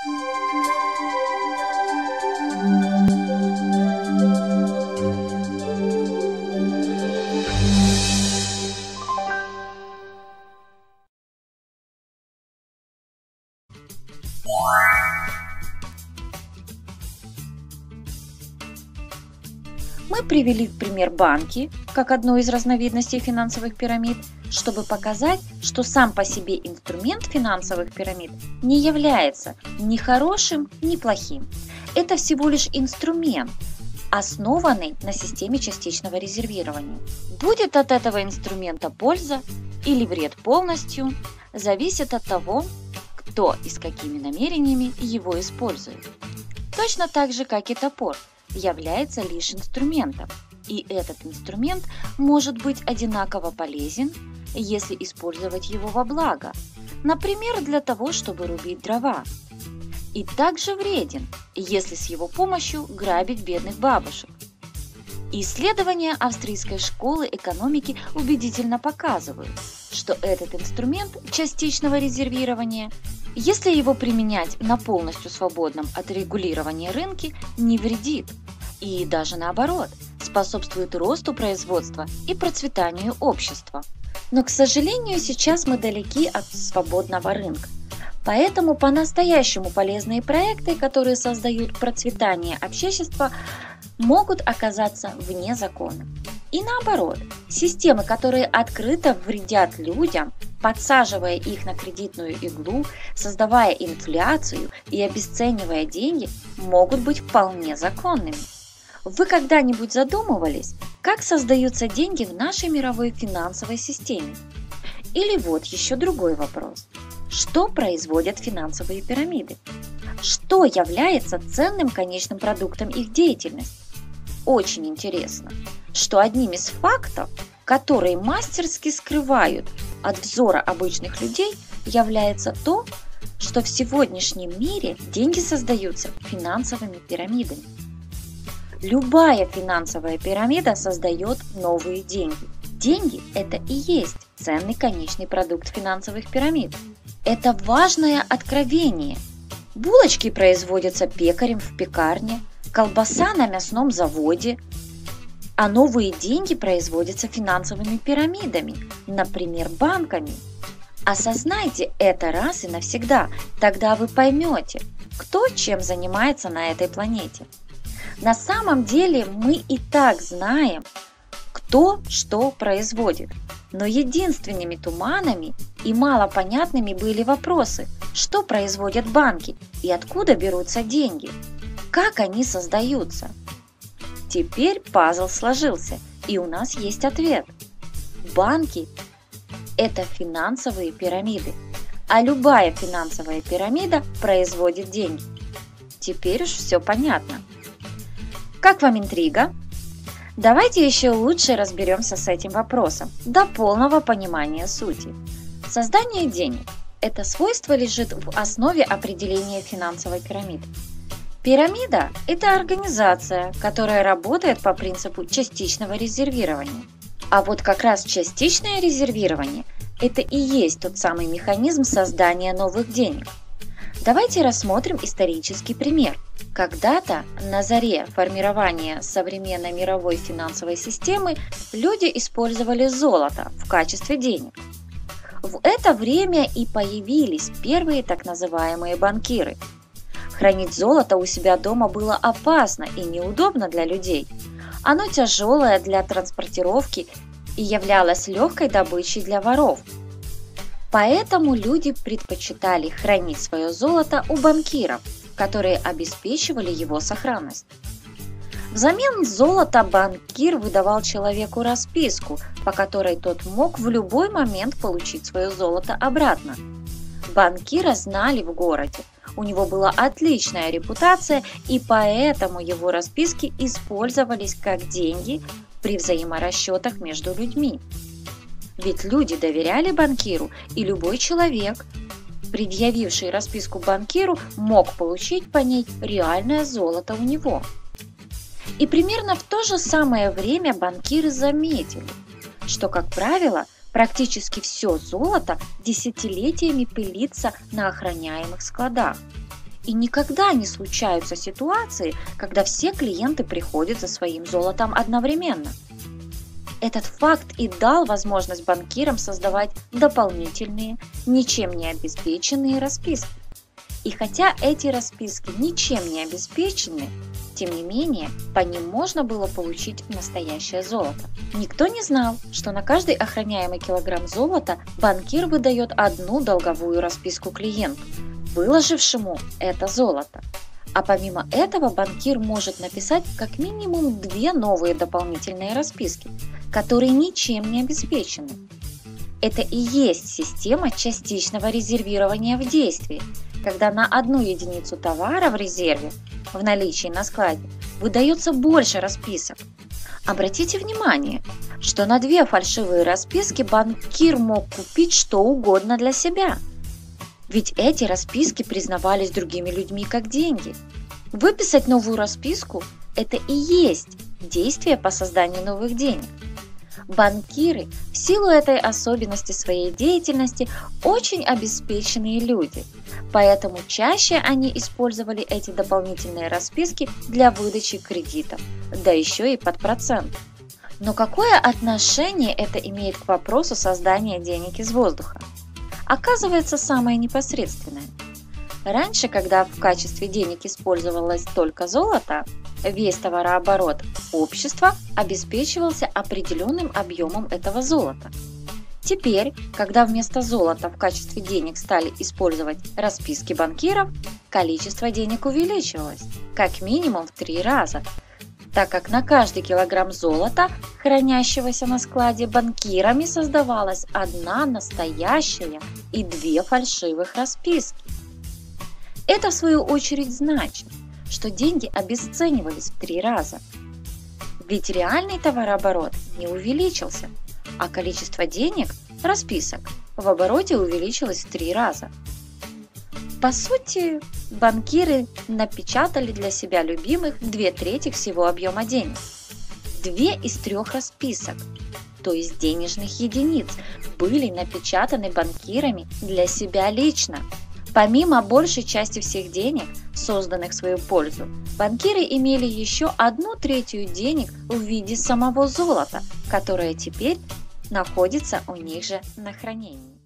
Мы привели в пример банки, как одну из разновидностей финансовых пирамид, чтобы показать, что сам по себе инструмент финансовых пирамид не является ни хорошим, ни плохим. Это всего лишь инструмент, основанный на системе частичного резервирования. Будет от этого инструмента польза или вред полностью, зависит от того, кто и с какими намерениями его использует. Точно так же, как и топор является лишь инструментом, и этот инструмент может быть одинаково полезен, если использовать его во благо, например, для того, чтобы рубить дрова, и также вреден, если с его помощью грабить бедных бабушек. Исследования австрийской школы экономики убедительно показывают, что этот инструмент частичного резервирования, если его применять на полностью свободном от регулирования рынке, не вредит и даже наоборот способствует росту производства и процветанию общества. Но, к сожалению, сейчас мы далеки от свободного рынка. Поэтому по-настоящему полезные проекты, которые создают процветание общества, могут оказаться вне закона. И наоборот, системы, которые открыто вредят людям, подсаживая их на кредитную иглу, создавая инфляцию и обесценивая деньги, могут быть вполне законными. Вы когда-нибудь задумывались, как создаются деньги в нашей мировой финансовой системе? Или вот еще другой вопрос. Что производят финансовые пирамиды? Что является ценным конечным продуктом их деятельности? Очень интересно, что одним из фактов, которые мастерски скрывают от взора обычных людей, является то, что в сегодняшнем мире деньги создаются финансовыми пирамидами. Любая финансовая пирамида создает новые деньги. Деньги – это и есть ценный конечный продукт финансовых пирамид. Это важное откровение. Булочки производятся пекарем в пекарне, колбаса на мясном заводе, а новые деньги производятся финансовыми пирамидами, например, банками. Осознайте это раз и навсегда, тогда вы поймете, кто чем занимается на этой планете. На самом деле мы и так знаем, кто что производит, но единственными туманами и малопонятными были вопросы, что производят банки и откуда берутся деньги, как они создаются. Теперь пазл сложился, и у нас есть ответ. Банки – это финансовые пирамиды, а любая финансовая пирамида производит деньги. Теперь уж все понятно. Как вам интрига? Давайте еще лучше разберемся с этим вопросом до полного понимания сути. Создание денег – это свойство лежит в основе определения финансовой пирамиды. Пирамида – это организация, которая работает по принципу частичного резервирования. А вот как раз частичное резервирование – это и есть тот самый механизм создания новых денег. Давайте рассмотрим исторический пример. Когда-то на заре формирования современной мировой финансовой системы люди использовали золото в качестве денег. В это время и появились первые так называемые банкиры. Хранить золото у себя дома было опасно и неудобно для людей. Оно тяжелое для транспортировки и являлось легкой добычей для воров. Поэтому люди предпочитали хранить свое золото у банкиров, которые обеспечивали его сохранность. Взамен золота банкир выдавал человеку расписку, по которой тот мог в любой момент получить свое золото обратно. Банкира знали в городе, у него была отличная репутация, и поэтому его расписки использовались как деньги при взаиморасчетах между людьми. Ведь люди доверяли банкиру, и любой человек, предъявивший расписку банкиру, мог получить по ней реальное золото у него. И примерно в то же самое время банкиры заметили, что, как правило, практически все золото десятилетиями пылится на охраняемых складах. И никогда не случаются ситуации, когда все клиенты приходят за своим золотом одновременно. Этот факт и дал возможность банкирам создавать дополнительные, ничем не обеспеченные расписки. И хотя эти расписки ничем не обеспечены, тем не менее, по ним можно было получить настоящее золото. Никто не знал, что на каждый охраняемый килограмм золота банкир выдает одну долговую расписку клиенту, выложившему это золото. А помимо этого банкир может написать как минимум 2 новые дополнительные расписки, которые ничем не обеспечены. Это и есть система частичного резервирования в действии, когда на 1 единицу товара в резерве, в наличии на складе, выдается больше расписок. Обратите внимание, что на 2 фальшивые расписки банкир мог купить что угодно для себя. Ведь эти расписки признавались другими людьми как деньги. Выписать новую расписку – это и есть действие по созданию новых денег. Банкиры в силу этой особенности своей деятельности очень обеспеченные люди, поэтому чаще они использовали эти дополнительные расписки для выдачи кредитов, да еще и под процент. Но какое отношение это имеет к вопросу создания денег из воздуха? Оказывается, самое непосредственное. Раньше, когда в качестве денег использовалось только золото, весь товарооборот общества обеспечивался определенным объемом этого золота. Теперь, когда вместо золота в качестве денег стали использовать расписки банкиров, количество денег увеличивалось как минимум в 3 раза, так как на каждый килограмм золота, хранящегося на складе, банкирами создавалась 1 настоящая и 2 фальшивых расписки. Это в свою очередь значит, что деньги обесценивались в 3 раза. Ведь реальный товарооборот не увеличился, а количество денег, расписок, в обороте увеличилось в 3 раза. По сути, банкиры напечатали для себя любимых 2/3 всего объема денег. 2 из 3 расписок, то есть денежных единиц, были напечатаны банкирами для себя лично. Помимо большей части всех денег, созданных в свою пользу, банкиры имели еще 1/3 денег в виде самого золота, которое теперь находится у них же на хранении.